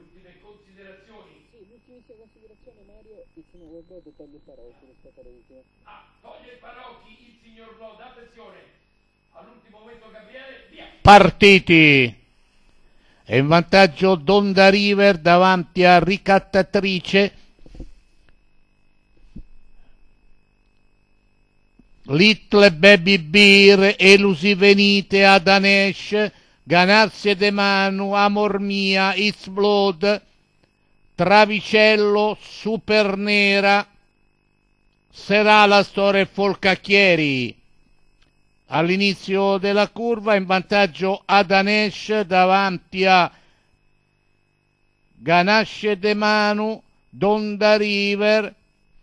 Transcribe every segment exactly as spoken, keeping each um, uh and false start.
ultime considerazioni. Sì, l'ultimissima considerazione, Mario, il signor Lordo toglie Parocchi rispetto all'ultimo. Ah, toglie Parocchi, il signor Lode, attenzione, all'ultimo momento Gabriele, via. Partiti. È in vantaggio Donda River davanti a Ricattatrice. Little Baby Beer, Elusi Venite, Adanesh, Ganarsi de Manu, Amor Mia, It's Blood, Travicello, Supernera, Sarà la storia Folcacchieri. All'inizio della curva in vantaggio Adanesh davanti a Ganasce de Manu, Donda River,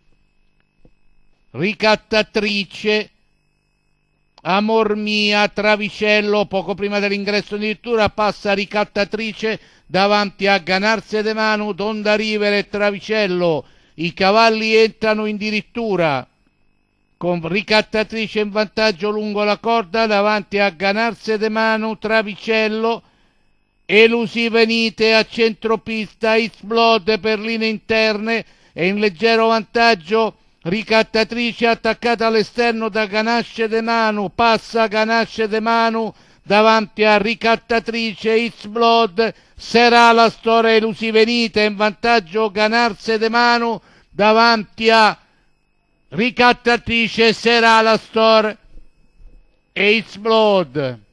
Ricattatrice, Amor Mia, Travicello. Poco prima dell'ingresso addirittura passa Ricattatrice davanti a Ganarse de Manu, Donda River e Travicello. I cavalli entrano in dirittura con Ricattatrice in vantaggio lungo la corda davanti a Ganarse de Manu, Travicello, Elusi Venite a centropista, It's Blood per linee interne e in leggero vantaggio Ricattatrice attaccata all'esterno da Ganasce de Manu, passa Ganasce de Manu davanti a Ricattatrice, It's Blood, Sarà la storia Elusi Venite in vantaggio Ganarse de Manu davanti a Ricattatrice, Sarà la storia e It's Blood.